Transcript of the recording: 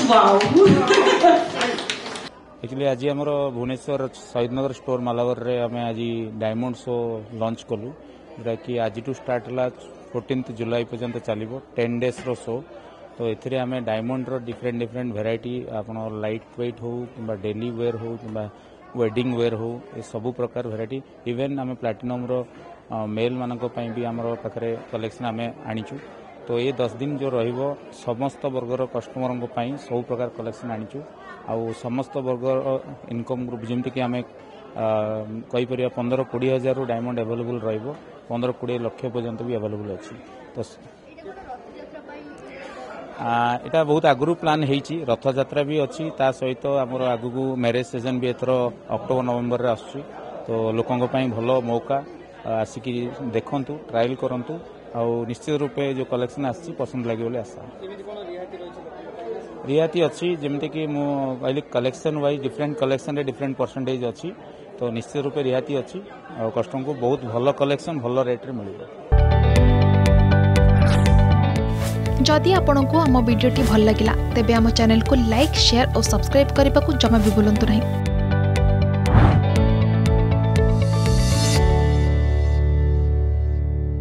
Actually आज आम Bhubaneswar Shahid Nagar store Malabar रे आम आज डायमंड शो लॉन्च कलु जोटा कि आज टू स्टार्ट है 14 जुलाई पर्यंत चलो 10 डेज रो शो। तो ये आम डायमंड रो डिफरेंट डिफरेंट वेराइटी आप लाइट वेट हो कि डेली वेयर हो कि वेडिंग वेयर हो ये सब प्रकार वेराइटी इवेन आम प्लाटिनम रो मेल मानक भी आम पाखे कलेक्शन आम आनीचु। तो ये 10 दिन जो रहिबो समस्त वर्गर कस्टमर सब प्रकार कलेक्शन आनीचु आउ समस्त वर्गर इनकम ग्रुप जमती कि आम कहीपर 15-20 हजार डायमंड एवेलेबल रहिबो 15-20 लाख पर्यंत भी एवेलेबल अच्छी। तो एटा बहुत आगु प्लान होती रथ यात्रा भी अच्छी ता सहित आमर आगु मैरेज सीजन भी एथर अक्टोबर नवेम्बर रे आसुची। तो लोकों भल मौका आसिक देखु ट्रायल करूँ आउ निश्चित रूपे जो कलेक्शन आसी पसंद लगे बोले आशा। रियायती अच्छी जमती कि मुझे कलेक्शन वाइज डिफरेंट कलेक्शन रे डिफरेंट परसेंटेज अच्छी। तो निश्चित रूपे रियायती अच्छी और कस्टमर को बहुत भल कलेक्शन भल रेट रे मिल। जदि आपंक आम भिडी भल लगा तेब आम चैनल को लाइक शेयर और सब्सक्राइब करने को जमा भी भूलु नहीं।